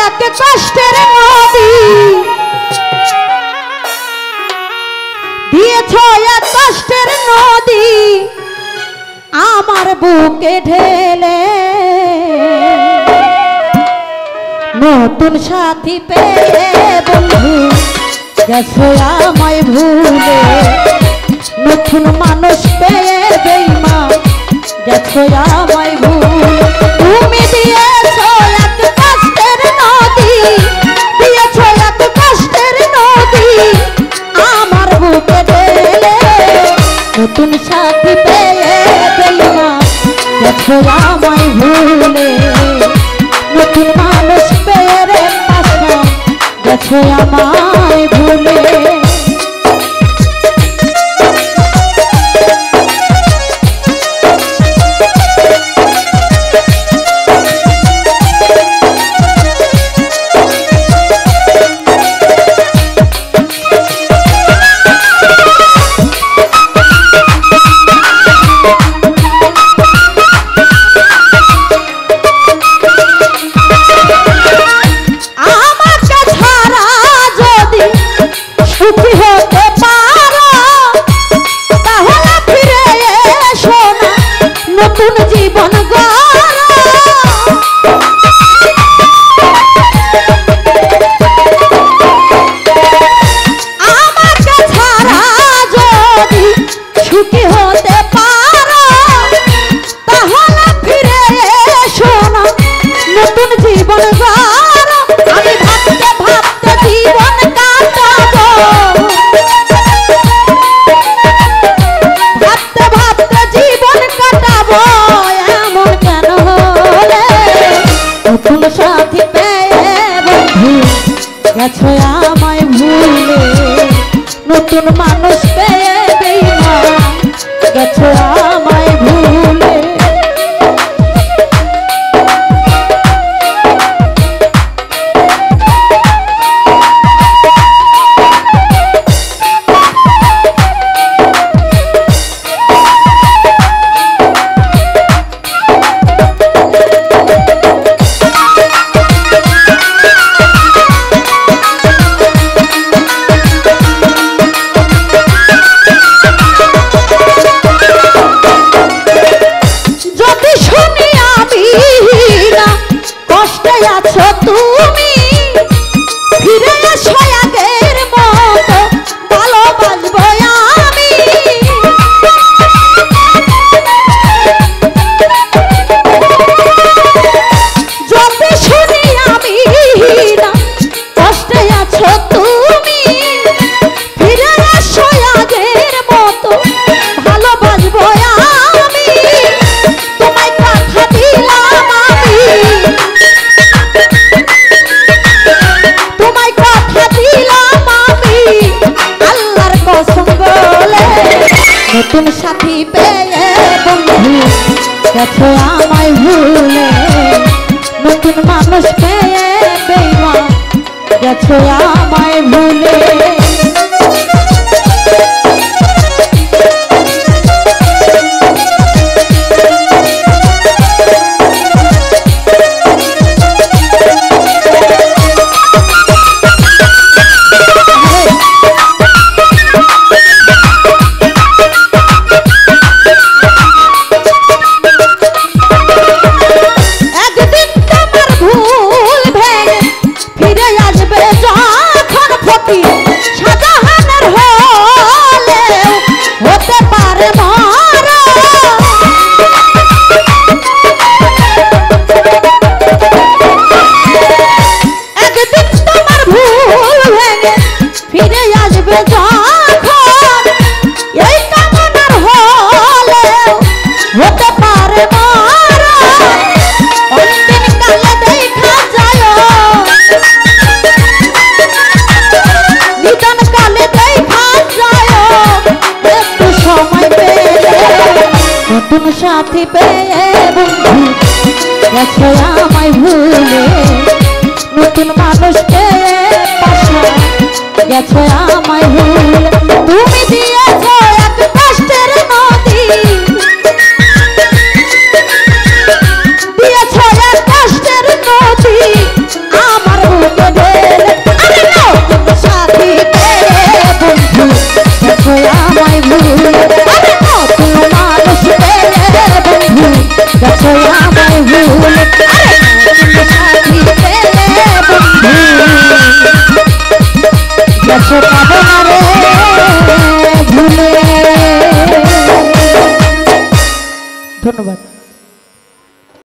এক কষ্টের নদী, দিয়েছ এক কষ্টের নদী আমার বুকে ঢেলে। নতুন সাথী পেয়ে বন্ধু গেছো আমায় ভুলে, নতুন মানুষ পেয়ে বেঈমান গেছো আমায় ভুলে। তুমি দিয়েছো এক কষ্টের নদী, দিয়েছো এক কষ্টের নদী আমার বুকে ঢেলে। নতুন সাথী পেয়ে বেঈমান গেছো আমায় ভুলে, নতুন মানুষ পেয়ে রে পাশা গেছো আমায় ভুলে। গেছো আমায় ভুলে, নতুন মানুষ পেয়ে বেঈমান গেছো আমায় ভুলে। নতুন সাথী পেয়ে বন্ধু গেছো আমায় ভুলে, নতুন মানুষ পেয়ে বেঈমান গেছো আমায় ভুলে। নতুন সাথী পেয়ে বন্ধু গেছো আমায় ভুলে, নতুন মানুষ পেয়ে পাশা গেছো আমায় ভুলে। তুমি দিয়েছো এক কষ্টের নদী, দিয়েছো এক কষ্টের নদী আমার গেছো পাবো না রে ভুলে। ধন্যবাদ।